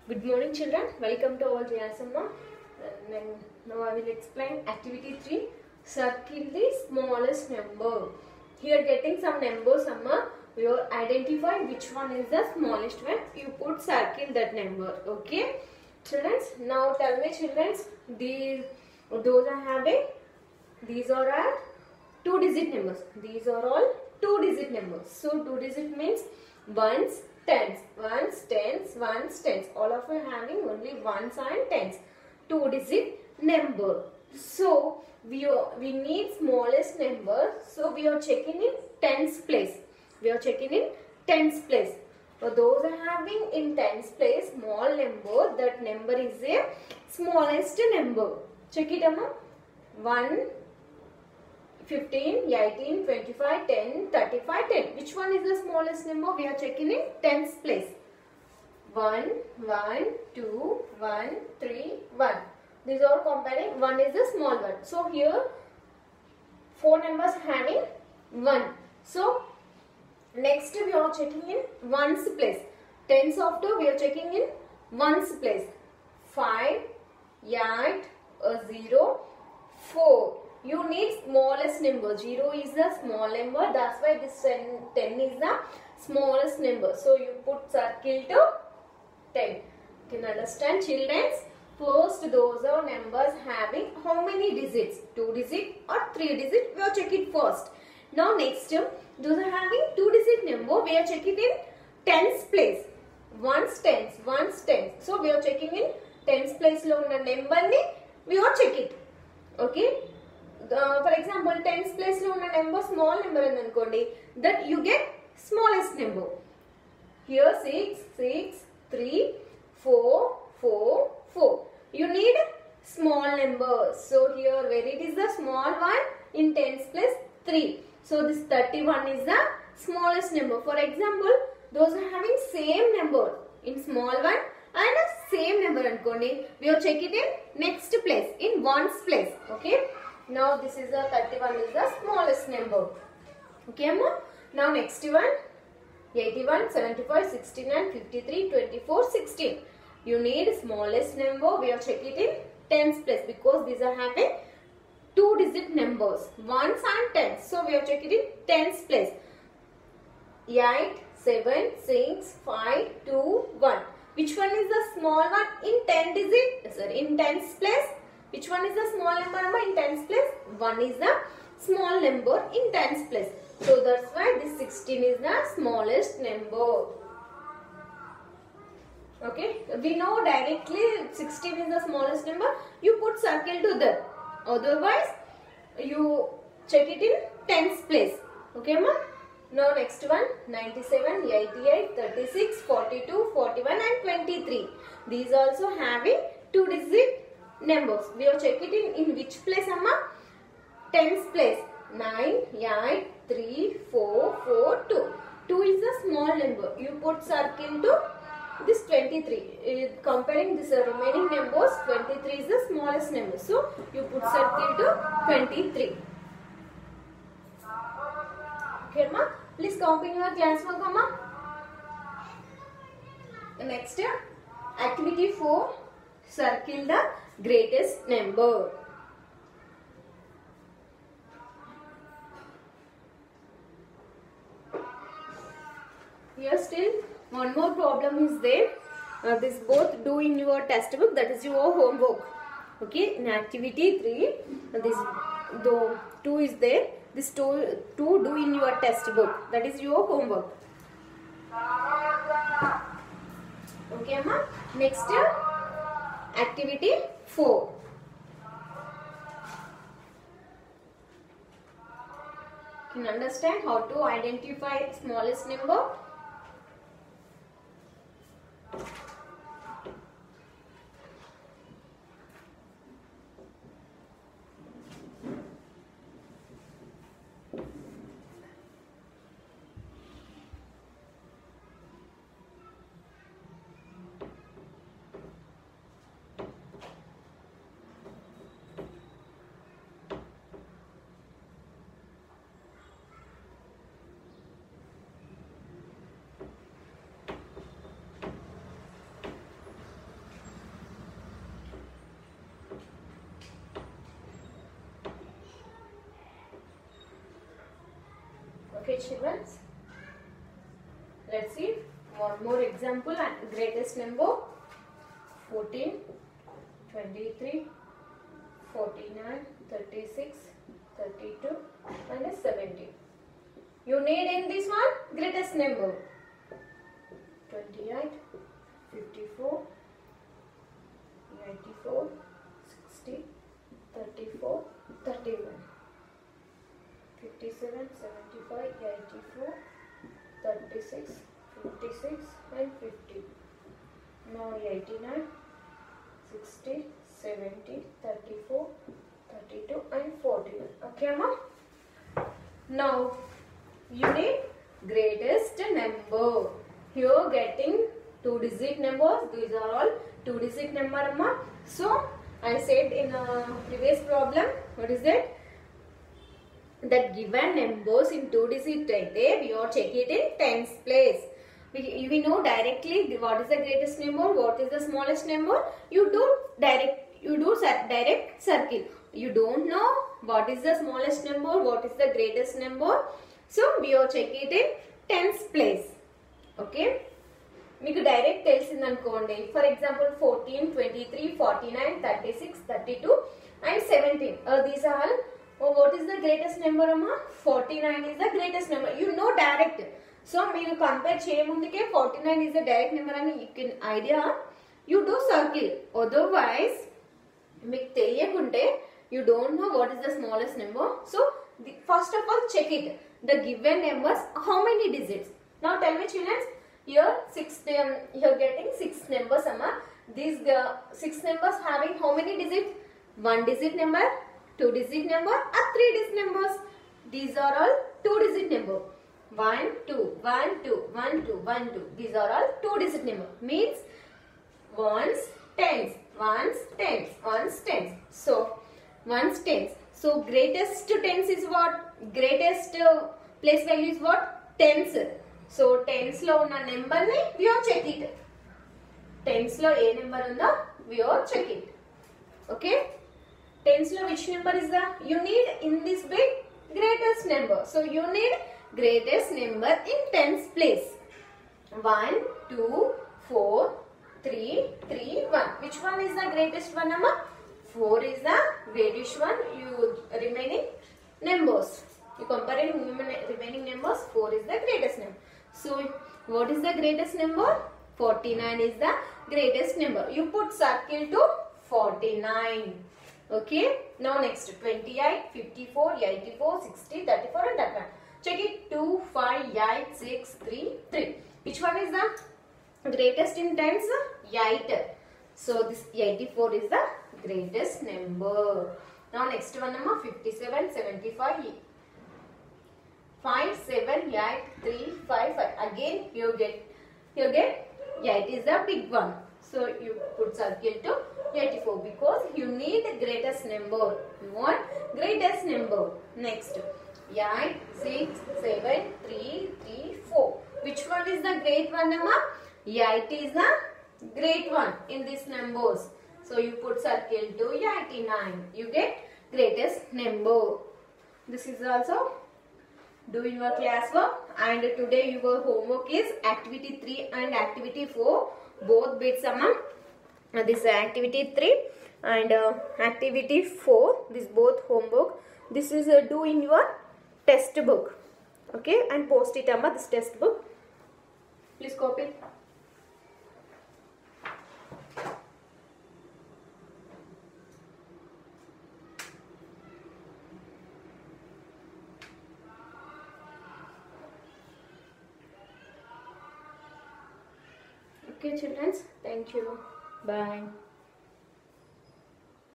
Good morning, children. Welcome to all Jayasama. Now I will explain activity 3. Circle the smallest number. Here getting some numbers, Amma. You identify which one is the smallest one. You put circle that number. Okay, children. Now tell me, children. Those are having. These are all 2-digit numbers. These are all 2-digit numbers. So 2-digit means ones, tens, ones, tens, ones, tens. All of you having only ones and tens. 2-digit number. So we need smallest number. So we are checking in tens place. We are checking in tens place. So those are having in tens place small number. That number is a smallest number. Check it, Amma. 1, 15, 18, 25, 10, 35, 10. Which one is the smallest number? We are checking in tens place. 1, 1, 2, 1, 3, 1. These are comparing. 1 is the small one. So here 4 numbers having 1. So next we are checking in ones place. Tens of 2 we are checking in ones place. 5, 8, 0, 4. You need smallest number. 0 is the small number. That's why this 10 is the smallest number. So you put circle to 10. You can understand, children? First, those are numbers having how many digits? 2 digit or 3 digit? We are checking first. Now next, those are having 2-digit number. We are checking in tens place. Ones, tens, ones, tens. So we are checking in tens place lo unna number ni we are checking. Okay. For example, tens place lo unna number small number annukondi, that you get smallest number. Here 6, 6, 3, 4, 4, 4. You need small number. So here where it is the small one in tens place 3. So this 31 is the smallest number. For example, those are having same number in small one and a same number annukondi. We are checking in next place in ones place. Okay. Now this is the 31 is the smallest number. Okay, Amma? Now next one 81, 75, 69, 53, 24, 16. You need smallest number. We are checking in tens place because these are having 2-digit numbers. Ones and tens. So we are checking in tens place. 8, 7, 6, 5, 2, 1. Which one is the small one in 10 digit? Sorry, in tens place. Which one is the small number in tens place? 1 is the small number in tens place. So that's why this 16 is the smallest number. Okay. We know directly 16 is the smallest number. You put circle to that. Otherwise, you check it in tens place. Okay, ma? Now next one 97, 88, 36, 42, 41 and 23. These also having 2-digit numbers. We are checking it in which place, Amma? Tens place. 9, 8, 3, 4, 4, 2. 2 is the small number. You put circle to this 23. Comparing this remaining numbers, 23 is the smallest number. So you put circle to 23. Okay, ma? Please copy your class work, Amma. Next, activity 4. Circle the greatest number. Here still one more problem is there. This both do in your textbook. That is your homework. Okay. In activity 3, this 2 is there. This 2 do in your textbook. That is your homework. Okay, ma. Next, activity 4. Can you understand how to identify smallest number? Okay, children. Let's see one more example. And greatest number 14, 23, 49, 36, 32 and 70. You need in this one greatest number 28, 54, 84, 60, 34, 31, 57, 75, 84, 36, 56 and 50. Now 89, 60, 70, 34, 32 and 41. Okay, Amma? Now you need greatest number. Here getting 2-digit numbers. These are all 2-digit number, Amma. So I said in a previous problem, what is that? That given numbers in 2-digit aite, we are check it in tens place. We know directly what is the greatest number, what is the smallest number. You do direct circle. You don't know what is the smallest number, what is the greatest number. So we are check it in tens place. Okay. మీకు direct తెలిసింది అనుకోండి. For example 14, 23, 49, 36, 32 and 17. These are all. What is the greatest number, Amma? 49 is the greatest number. You know direct. So మీరు compare చేయముందుకే 49 is the direct number అని you can idea. You do circle. Otherwise మీకు తెలియకుంటే you don't know what is the smallest number. So first of all check it. The given numbers, how many digits? Now tell me, children. Here you're getting 6 numbers, Amma. These 6 numbers having how many digits? 1-digit number, 2-digit number, or 3-digit numbers. These are all 2-digit number. 1, 2, 1, 2, 1, 2, 1, 2. These are all 2-digit number. Means ones, tens, ones, tens, ones, tens. So ones, tens. So greatest tens is what? Greatest place value is what? Tens. So tens lo unna number ni we are check it. Tens lo a number unda we are check it. Okay. Tens lo which number is the? You need in this bit greatest number. So you need greatest number in tens place. 1, 2, 4, 3, 3, 1. Which one is the greatest one, Amma? 4 is the greatest one. You remaining numbers. You comparing remaining numbers. 4 is the greatest number. So what is the greatest number? 49 is the greatest number. You put circle to 49. Okay. Now next 28, 54, 84, 60, 34 and 31. Check it. 2, 5, 8, 6, 3, 3. Which one is the greatest in tens? 8. So this 84 is the greatest number. Now next one, 57, 75, 5, 7, 8, 3, 5, 5. Again you get 8 is the big one. So you put circle to 84 because you need the greatest number. You want greatest number. Next 8, 6, 7, 3, 3, 4. Which one is the great one, Amma? 8 is the great one in these numbers. So you put circle to 89. You get greatest number. This is also doing your classwork, and today your homework is activity 3 and activity 4. Both bits, Amma. This activity 3 and activity 4. This both homework. This is do in your test book. Okay, and post it, Amma. This test book. Please copy it. Okay, children. Thank you. Bye.